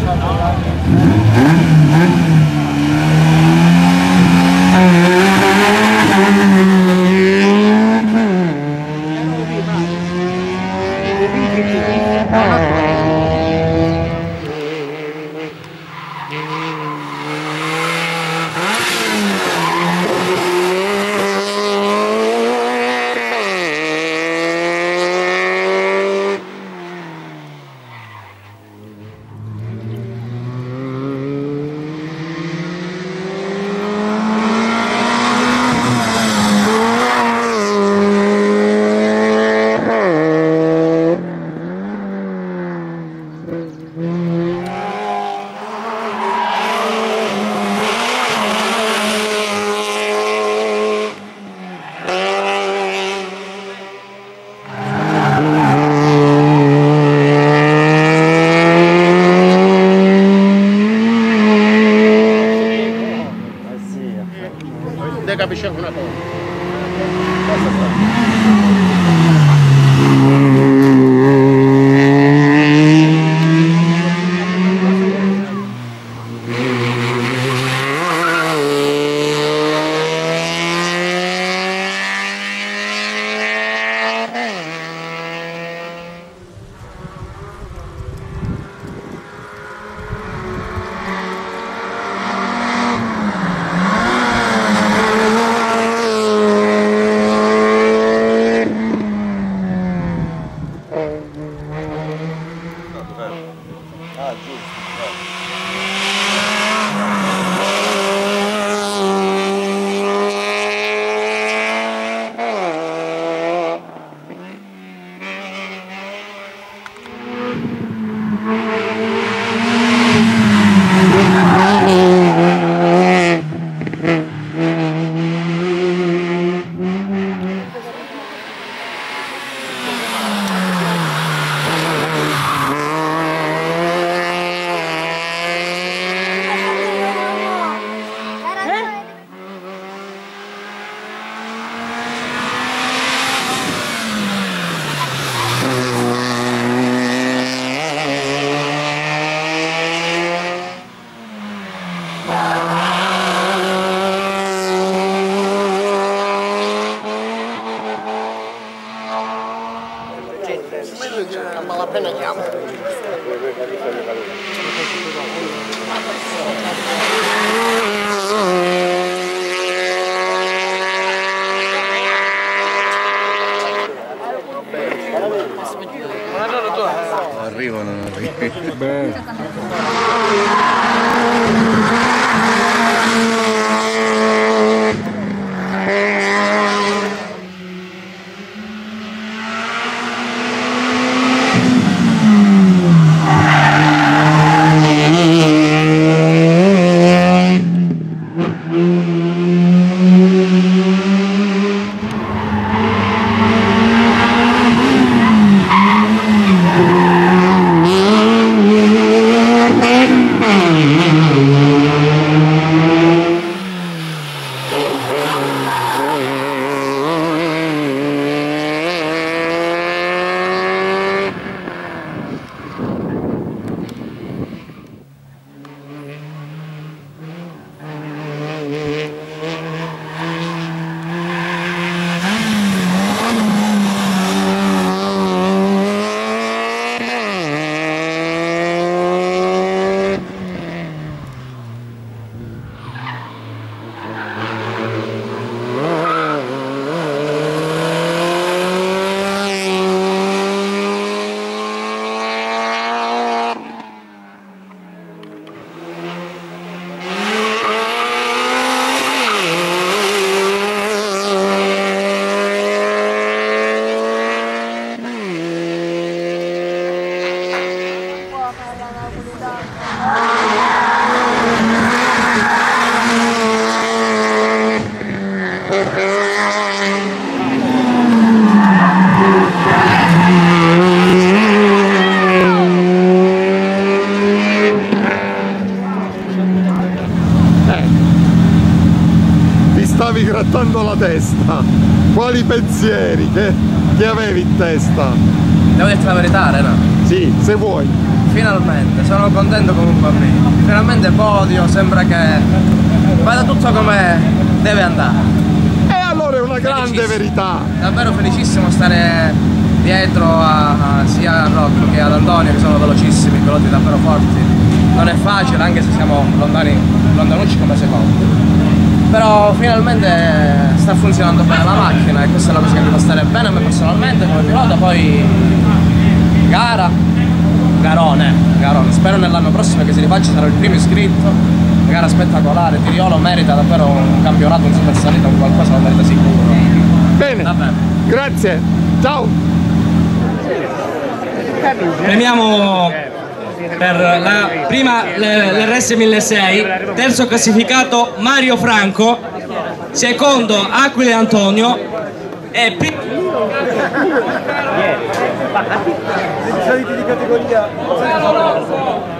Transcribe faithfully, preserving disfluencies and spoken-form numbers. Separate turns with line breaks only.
Te capisci una cosa?
Ah, giusto.
A malapena chiamo.
Arrivano, non arrivano.
Stavi grattando la testa, quali pensieri che, che avevi in testa?
Devo dirti la verità, Rena?
Sì, se vuoi.
finalmente, sono contento come un bambino. Finalmente podio, sembra che vada tutto come deve andare.
E allora è una grande verità.
Davvero felicissimo stare dietro a, a, sia a Rocco che ad Antonio, che sono velocissimi, piloti davvero forti. Non è facile, anche se siamo lontani, lontanucci come secondi. Però finalmente sta funzionando bene la macchina e questa è la cosa che mi fa stare bene a me personalmente come pilota. Poi gara, garone, garone. Spero nell'anno prossimo che si rifaccia, sarò il primo iscritto. Una gara spettacolare, Tiriolo merita davvero un campionato, un super salita, un qualcosa lo merita sicuro.
Bene, grazie, ciao.
Premiamo per la prima l'R S milleseicento, terzo classificato Mario Franco, secondo Aquile Antonio e primo
saliti di categoria.